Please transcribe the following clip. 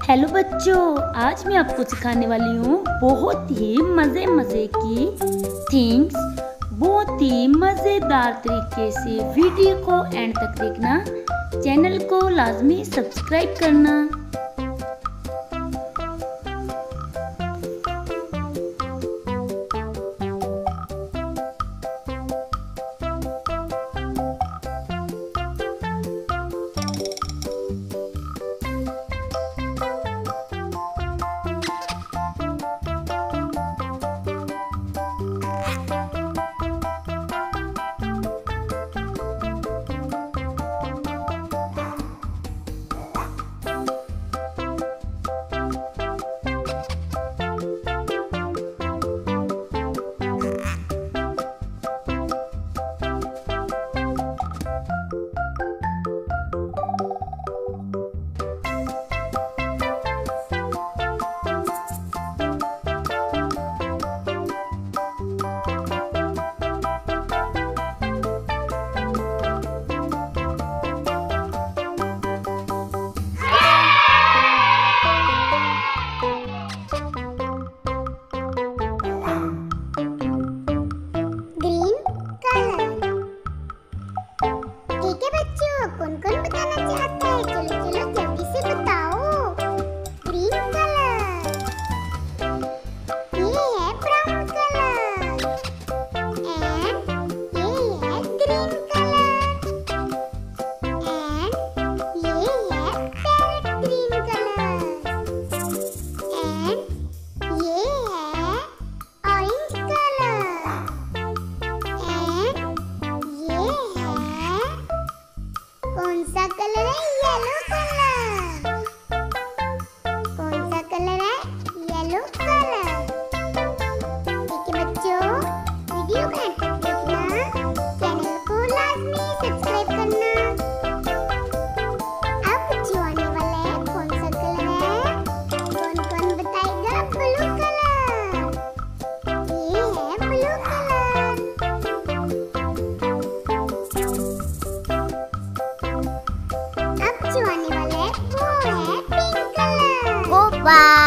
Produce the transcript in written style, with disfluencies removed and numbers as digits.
Hello बच्चों, आज मैं आपको सिखाने वाली हूँ बहुत ही मज़े की थिंग्स। बहुत ही मज़ेदार तरीके से वीडियो को एंड तक देखना। चैनल को लाजमी सब्सक्राइब करना। कौन कौन बताना चाहता है? चलो चलो जल्दी से बताओ। ग्रीन कलर, ये है ब्राउन कलर, एंड ये है ग्रीन कलर, एंड ये है पैरेट ग्रीन कलर, एंड ये है ऑरेंज कलर, एंड ये है कौन सा कलर है? Yellow colour. कौन सा कलर है? Yellow colour. ठीक है बच्चों, वीडियो को एंड तक देखना। चैनल को लाजमी सब्सक्राइब करना। अब जो आने वाला है कौन सा कलर है? कौन कौन बताएगा? Blue colour. ये है ब्लू कलर। जो आने वाला है वो है पिंक कलर।